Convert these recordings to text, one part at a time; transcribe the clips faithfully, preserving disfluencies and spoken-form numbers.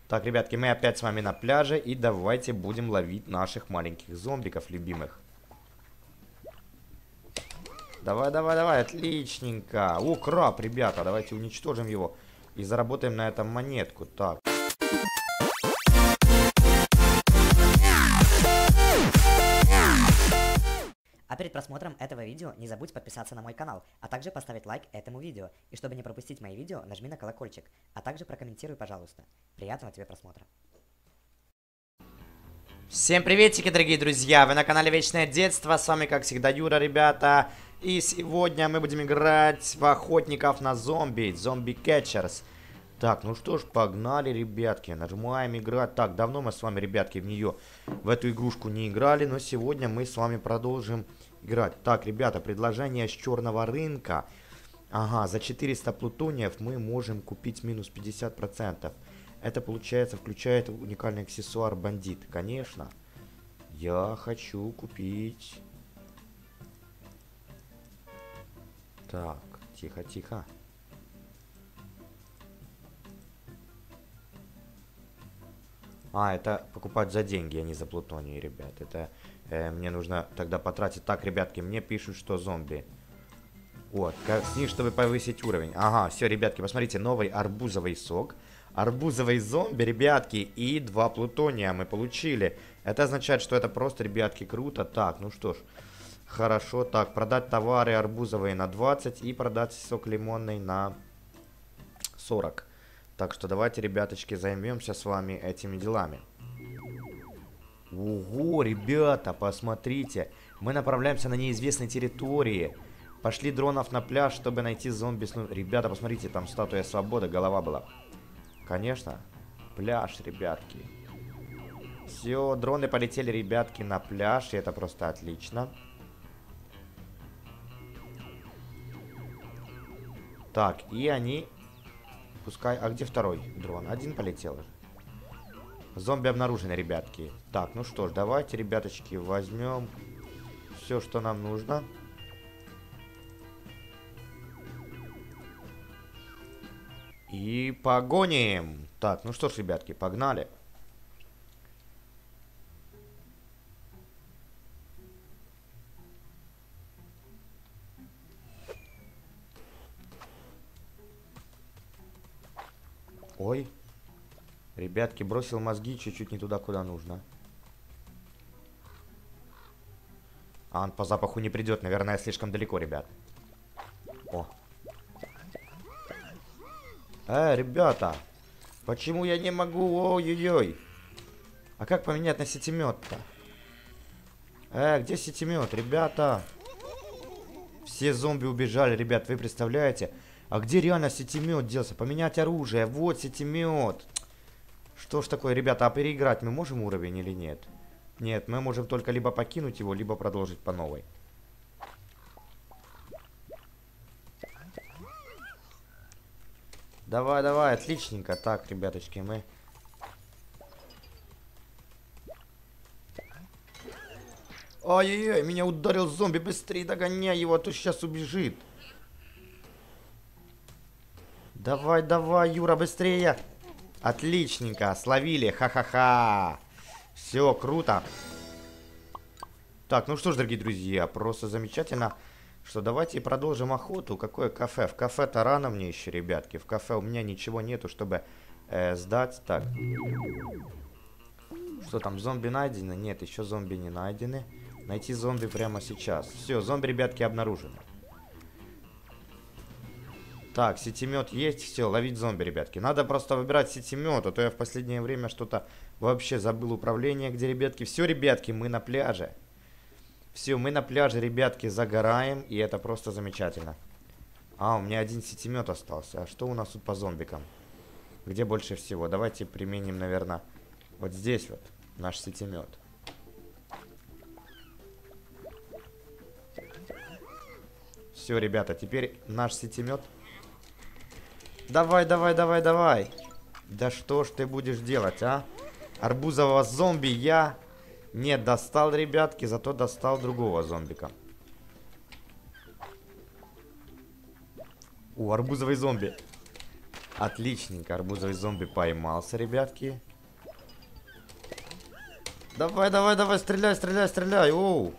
Так, ребятки, мы опять с вами на пляже. И давайте будем ловить наших маленьких зомбиков любимых. Давай, давай, давай, отличненько. О, краб, ребята, давайте уничтожим его. И заработаем на этом монетку. Так. А перед просмотром этого видео не забудь подписаться на мой канал, а также поставить лайк этому видео. И чтобы не пропустить мои видео, нажми на колокольчик, а также прокомментируй, пожалуйста. Приятного тебе просмотра. Всем приветики, дорогие друзья! Вы на канале Вечное Детство, с вами, как всегда, Юра, ребята. И сегодня мы будем играть в охотников на зомби, зомби кетчерс. Так, ну что ж, погнали, ребятки, нажимаем играть. Так, давно мы с вами, ребятки, в нее, в эту игрушку не играли, но сегодня мы с вами продолжим играть. Так, ребята, предложение с черного рынка. Ага, за четыреста плутониев мы можем купить минус пятьдесят процентов. Это, получается, включает уникальный аксессуар бандит. Конечно, я хочу купить. Так, тихо, тихо. А, это покупать за деньги, а не за плутоний, ребят. Это э, мне нужно тогда потратить. Так, ребятки, мне пишут, что зомби. Вот, как снизь, чтобы повысить уровень. Ага, все, ребятки, посмотрите, новый арбузовый сок. Арбузовый зомби, ребятки, и два плутония мы получили. Это означает, что это просто, ребятки, круто. Так, ну что ж, хорошо. Так, продать товары арбузовые на двадцать и продать сок лимонный на сорок. Так что давайте, ребяточки, займемся с вами этими делами. Ого, ребята, посмотрите. Мы направляемся на неизвестной территории. Пошли дронов на пляж, чтобы найти зомби. Ребята, посмотрите, там статуя свободы, голова была. Конечно, пляж, ребятки. Все, дроны полетели, ребятки, на пляж. И это просто отлично. Так, и они... Пускай... А где второй дрон? Один полетел уже. Зомби обнаружены, ребятки. Так, ну что ж, давайте, ребяточки, возьмем все, что нам нужно. И погоним. Так, ну что ж, ребятки, погнали. Ой. Ребятки, бросил мозги чуть-чуть не туда, куда нужно. А он по запаху не придет, наверное, слишком далеко, ребят. О. Э, ребята. Почему я не могу? Ой-ой-ой. А как поменять на сетемет-то? Э, где сетемет, ребята? Все зомби убежали, ребят, вы представляете? А где реально сетемет делся? Поменять оружие. Вот сетемет. Что ж такое, ребята, а переиграть мы можем уровень или нет? Нет, мы можем только либо покинуть его, либо продолжить по новой. Давай, давай, отличненько. Так, ребяточки, мы... Ой-ой-ой, меня ударил зомби. Быстрее догоняй его, а то сейчас убежит. Давай, давай, Юра, быстрее. Отличненько, словили, ха-ха-ха. Все, круто. Так, ну что ж, дорогие друзья, просто замечательно, что давайте продолжим охоту. Какое кафе? В кафе-то рано мне еще, ребятки. В кафе у меня ничего нету, чтобы э, сдать. Так. Что там, зомби найдены? Нет, еще зомби не найдены. Найти зомби прямо сейчас. Все, зомби, ребятки, обнаружены. Так, сетемет есть, все, ловить зомби, ребятки. Надо просто выбирать сетемет, а то я в последнее время что-то вообще забыл управление, где, ребятки. Все, ребятки, мы на пляже. Все, мы на пляже, ребятки, загораем, и это просто замечательно. А, у меня один сетемет остался. А что у нас тут по зомбикам? Где больше всего? Давайте применим, наверное, вот здесь вот наш сетемет. Все, ребята, теперь наш сетемет... Давай, давай, давай, давай. Да что ж ты будешь делать, а? Арбузового зомби я не достал, ребятки, зато достал другого зомбика. О, арбузовый зомби. Отличненько, арбузовый зомби поймался, ребятки. Давай, давай, давай, стреляй, стреляй, стреляй. Оу.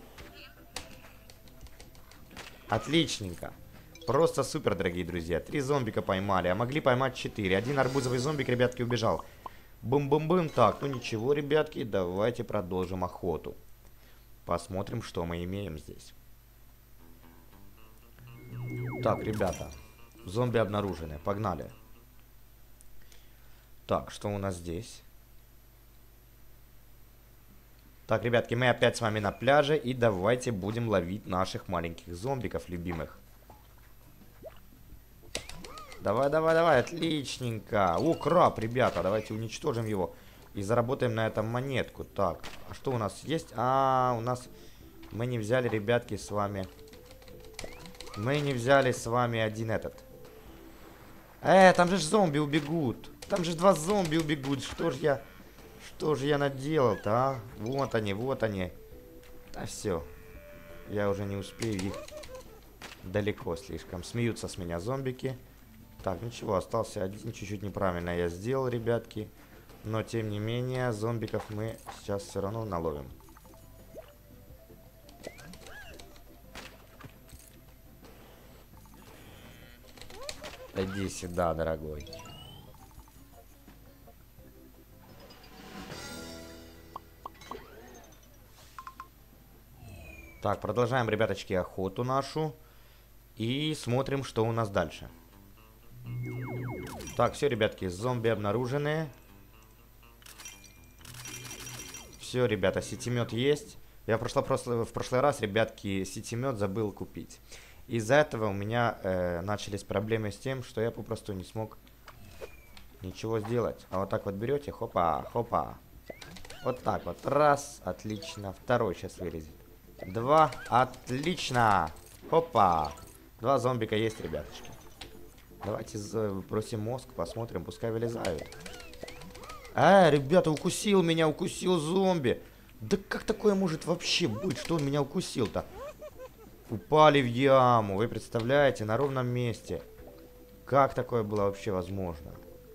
Отличненько. Просто супер, дорогие друзья. Три зомбика поймали, а могли поймать четыре. Один арбузовый зомбик, ребятки, убежал. Бум-бум-бум. Так, ну ничего, ребятки, давайте продолжим охоту. Посмотрим, что мы имеем здесь. Так, ребята. Зомби обнаружены. Погнали. Так, что у нас здесь? Так, ребятки, мы опять с вами на пляже. И давайте будем ловить наших маленьких зомбиков любимых. Давай, давай, давай, отличненько. О, краб, ребята, давайте уничтожим его. И заработаем на этом монетку. Так, а что у нас есть? А, у нас... Мы не взяли, ребятки, с вами... Мы не взяли с вами один этот. Э, там же ж зомби убегут. Там же два зомби убегут. Что ж я... Что же я наделал-то, а? Вот они, вот они. А все. Я уже не успею их. Далеко слишком. Смеются с меня зомбики. Так, ничего, остался один. Чуть-чуть неправильно я сделал, ребятки. Но, тем не менее, зомбиков мы сейчас все равно наловим. Иди сюда, дорогой. Так, продолжаем, ребяточки, охоту нашу. И смотрим, что у нас дальше. Так, все, ребятки, зомби обнаружены. Все, ребята, сетемет есть. Я в прошлый, прошлый, в прошлый раз, ребятки, сетемет забыл купить. Из-за этого у меня э, начались проблемы с тем, что я попросту не смог ничего сделать. А вот так вот берете, хопа, хопа. Вот так вот, раз, отлично. Второй сейчас вылезет. Два, отлично. Хопа. Два зомбика есть, ребяточки. Давайте бросим мозг, посмотрим, пускай вылезают. А, ребята, укусил меня, укусил зомби. Да как такое может вообще быть, что он меня укусил-то? Упали в яму, вы представляете, на ровном месте. Как такое было вообще возможно?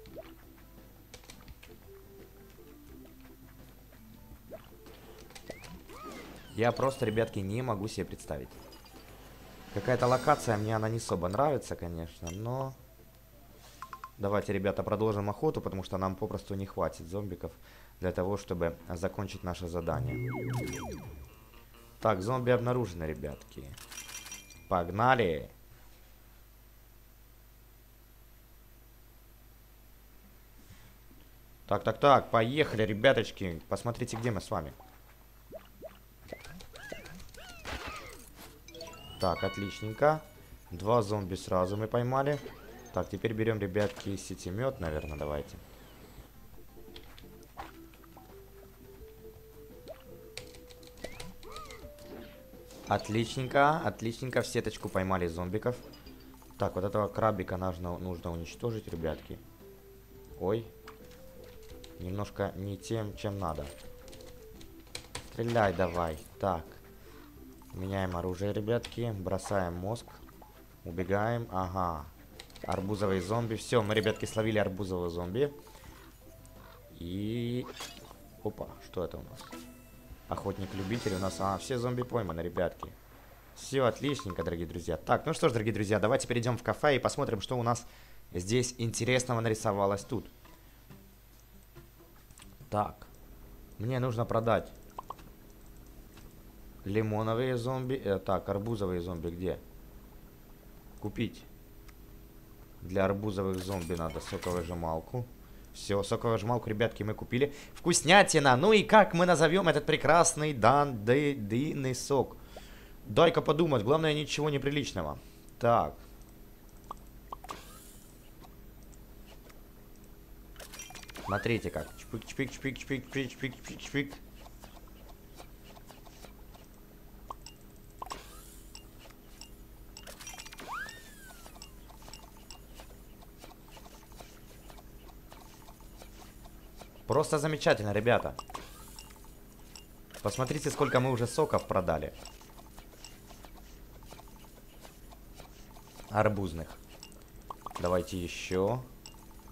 Я просто, ребятки, не могу себе представить. Какая-то локация, мне она не особо нравится, конечно, но... Давайте, ребята, продолжим охоту, потому что нам попросту не хватит зомбиков для того, чтобы закончить наше задание. Так, зомби обнаружены, ребятки. Погнали! Так, так, так, поехали, ребяточки. Посмотрите, где мы с вами. Так, отличненько. Два зомби сразу мы поймали. Так, теперь берем, ребятки, сетемет, наверное, давайте. Отличненько, отличненько. В сеточку поймали зомбиков. Так, вот этого крабика нужно, нужно уничтожить, ребятки. Ой. Немножко не тем, чем надо. Стреляй давай. Так. Меняем оружие, ребятки. Бросаем мозг. Убегаем. Ага. Арбузовый зомби. Все, мы, ребятки, словили арбузового зомби. И... Опа, что это у нас? Охотник-любитель у нас. А, все зомби пойманы, ребятки. Все, отличненько, дорогие друзья. Так, ну что ж, дорогие друзья, давайте перейдем в кафе и посмотрим, что у нас здесь интересного нарисовалось тут. Так. Мне нужно продать лимоновые зомби. Э, так, арбузовые зомби где? Купить. Для арбузовых зомби надо соковыжималку. Все, соковыжималку, ребятки, мы купили. Вкуснятина! Ну и как мы назовем этот прекрасный дан-ды-дынный сок? Дай-ка подумать. Главное, ничего неприличного. Так. Смотрите как. Чпик-чпик-чпик-чпик-чпик-чпик-чпик. Просто замечательно, ребята. Посмотрите, сколько мы уже соков продали. Арбузных. Давайте еще.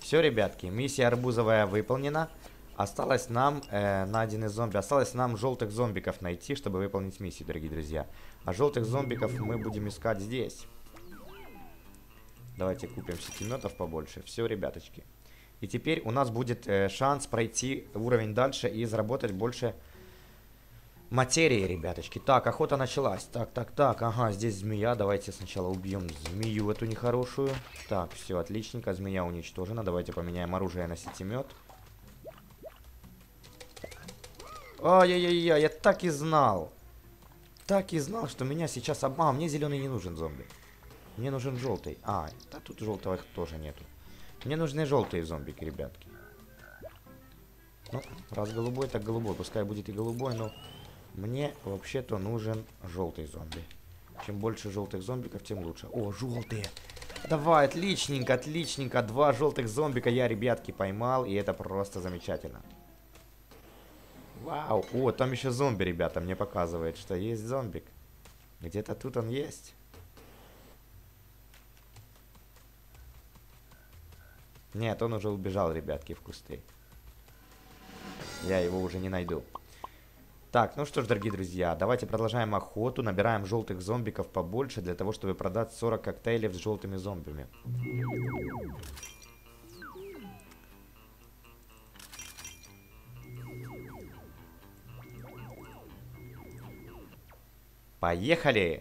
Все, ребятки, миссия арбузовая выполнена. Осталось нам, э, на один из зомби, осталось нам желтых зомбиков найти, чтобы выполнить миссию, дорогие друзья. А желтых зомбиков мы будем искать здесь. Давайте купим сетиметов побольше. Все, ребяточки. И теперь у нас будет э, шанс пройти уровень дальше и заработать больше материи, ребяточки. Так, охота началась. Так, так, так. Ага, здесь змея. Давайте сначала убьем змею эту нехорошую. Так, все, отличненько. Змея уничтожена. Давайте поменяем оружие на сетимет. Ай-яй-яй, я так и знал. Так и знал, что меня сейчас обман. А, мне зеленый не нужен, зомби. Мне нужен желтый. А, да тут желтого тоже нету. Мне нужны желтые зомбики, ребятки. Ну, раз голубой, так голубой. Пускай будет и голубой, но мне вообще-то нужен желтый зомби. Чем больше желтых зомбиков, тем лучше. О, желтые. Давай, отличненько, отличненько. Два желтых зомбика я, ребятки, поймал. И это просто замечательно. Вау. О, там еще зомби, ребята, мне показывает, что есть зомбик. Где-то тут он есть. Нет, он уже убежал, ребятки, в кусты. Я его уже не найду. Так, ну что ж, дорогие друзья, давайте продолжаем охоту. Набираем желтых зомбиков побольше, для того, чтобы продать сорок коктейлей с желтыми зомбими. Поехали!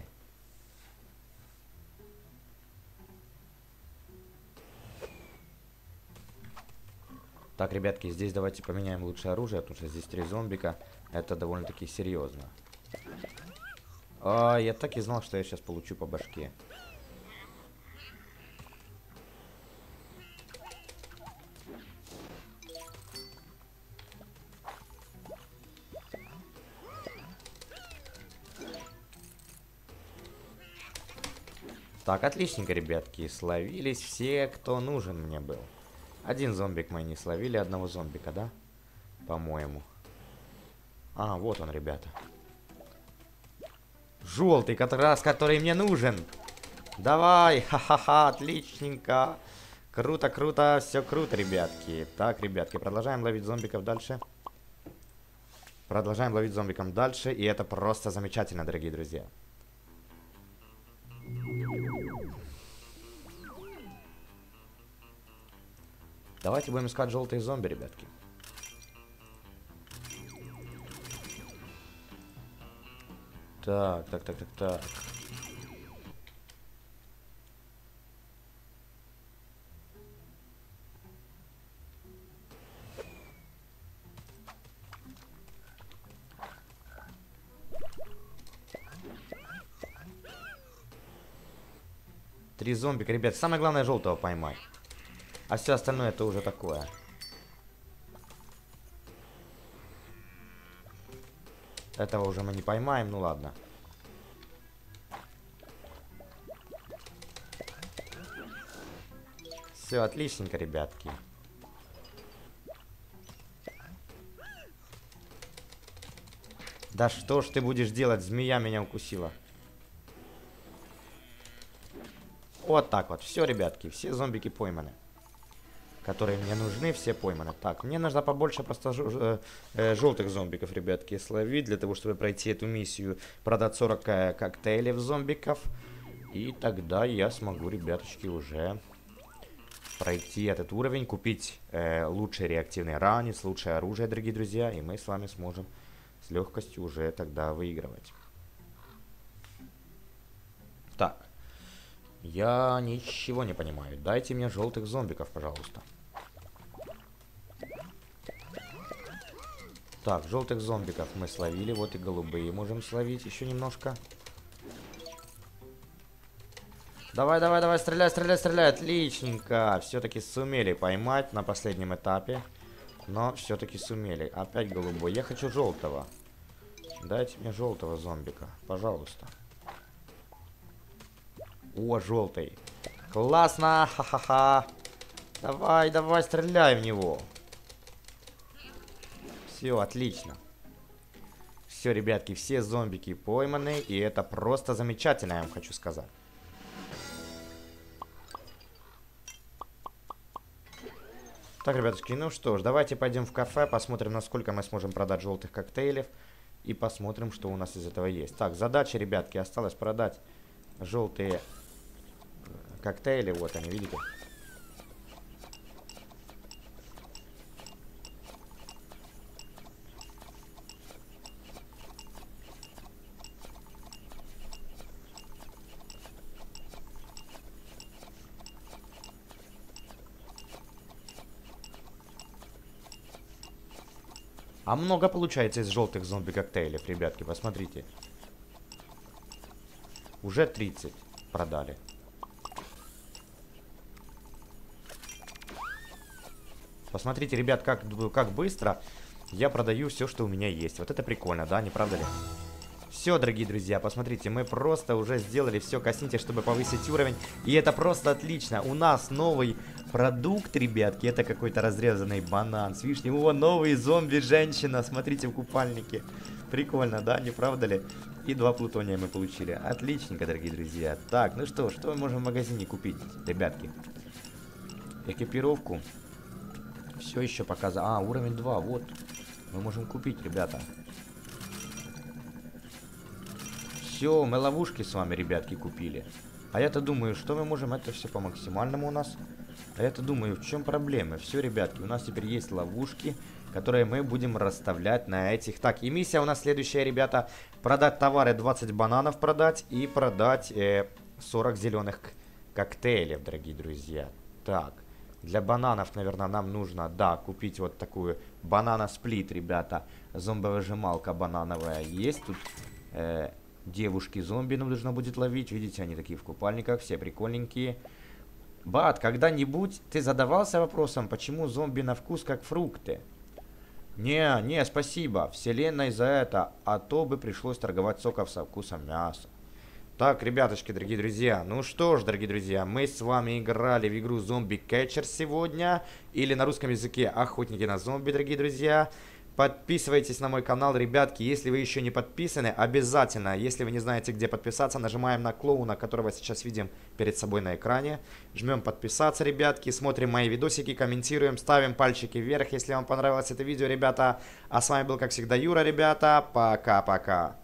Так, ребятки, здесь давайте поменяем лучшее оружие, потому что здесь три зомбика. Это довольно-таки серьезно. А, я так и знал, что я сейчас получу по башке. Так, отличненько, ребятки. Словились все, кто нужен мне был. Один зомбик мы не словили, одного зомбика, да? По-моему. А, вот он, ребята. Желтый, как раз, который мне нужен. Давай, ха-ха-ха, отличненько. Круто, круто, все круто, ребятки. Так, ребятки, продолжаем ловить зомбиков дальше. Продолжаем ловить зомбиком дальше, и это просто замечательно, дорогие друзья. Давайте будем искать желтые зомби, ребятки. Так, так, так, так, так. Три зомбика, ребят. Самое главное, желтого поймай. А все остальное это уже такое. Этого уже мы не поймаем, ну ладно. Все, отличненько, ребятки. Да что ж ты будешь делать? Змея меня укусила. Вот так вот. Все, ребятки, все зомбики пойманы. Которые мне нужны, все пойманы. Так, мне нужно побольше просто желтых зомбиков, ребятки, словить, для того, чтобы пройти эту миссию, продать сорок коктейлей зомбиков. И тогда я смогу, ребяточки, уже пройти этот уровень, купить э, лучший реактивный ранец, лучшее оружие, дорогие друзья, и мы с вами сможем с легкостью уже тогда выигрывать. Так, я ничего не понимаю. Дайте мне желтых зомбиков, пожалуйста. Так, желтых зомбиков мы словили. Вот и голубые можем словить еще немножко. Давай, давай, давай, стреляй, стреляй, стреляй. Отличненько. Все-таки сумели поймать на последнем этапе. Но все-таки сумели. Опять голубой. Я хочу желтого. Дайте мне желтого зомбика, пожалуйста. О, желтый. Классно. Ха-ха-ха. Давай, давай, стреляй в него. Все, отлично. Все, ребятки, все зомбики пойманы. И это просто замечательно, я вам хочу сказать. Так, ребятушки, ну что ж, давайте пойдем в кафе, посмотрим, насколько мы сможем продать желтых коктейлей. И посмотрим, что у нас из этого есть. Так, задача, ребятки, осталось продать желтые коктейли. Вот они, видите? А много получается из желтых зомби-коктейлей, ребятки, посмотрите. Уже тридцать продали. Посмотрите, ребят, как, как быстро я продаю все, что у меня есть. Вот это прикольно, да, не правда ли? Все, дорогие друзья, посмотрите, мы просто уже сделали все коснитесь, чтобы повысить уровень. И это просто отлично. У нас новый продукт, ребятки. Это какой-то разрезанный банан с вишней. О, новый зомби-женщина. Смотрите, в купальнике. Прикольно, да, не правда ли? И два плутония мы получили. Отличненько, дорогие друзья. Так, ну что, что мы можем в магазине купить, ребятки? Экипировку. Все еще показываю. А, уровень два, вот. Мы можем купить, ребята. Все, мы ловушки с вами, ребятки, купили. А я-то думаю, что мы можем это все по максимальному у нас. А я-то думаю, в чем проблема? Все, ребятки, у нас теперь есть ловушки, которые мы будем расставлять на этих. Так, и миссия у нас следующая, ребята. Продать товары, двадцать бананов продать и продать э, сорок зеленых коктейлей, дорогие друзья. Так, для бананов, наверное, нам нужно, да, купить вот такую банана-сплит, ребята. Зомбовыжималка банановая есть тут. Э, Девушки-зомби нам нужно будет ловить. Видите, они такие в купальниках, все прикольненькие. Бат, когда-нибудь ты задавался вопросом, почему зомби на вкус как фрукты? Не, не, спасибо. Вселенной за это. А то бы пришлось торговать соков со вкусом мяса. Так, ребятушки, дорогие друзья. Ну что ж, дорогие друзья, мы с вами играли в игру Zombie Catchers сегодня. Или на русском языке Охотники на зомби, дорогие друзья. Подписывайтесь на мой канал, ребятки, если вы еще не подписаны, обязательно, если вы не знаете, где подписаться, нажимаем на клоуна, которого сейчас видим перед собой на экране, жмем подписаться, ребятки, смотрим мои видосики, комментируем, ставим пальчики вверх, если вам понравилось это видео, ребята, а с вами был, как всегда, Юра, ребята, пока-пока.